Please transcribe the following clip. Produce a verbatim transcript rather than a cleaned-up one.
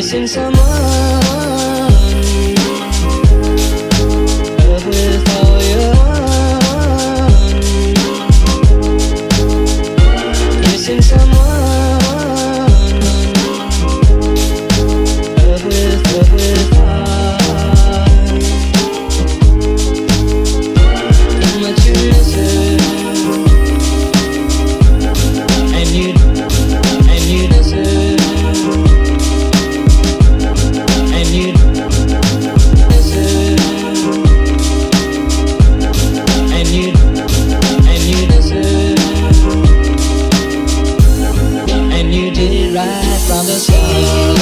missing someone. Love with all your heart. Missing someone. Love with, love with heart. How much you miss it, and you, and you deserve. And you deserve, and you, and you deserve, and you did it right from the start.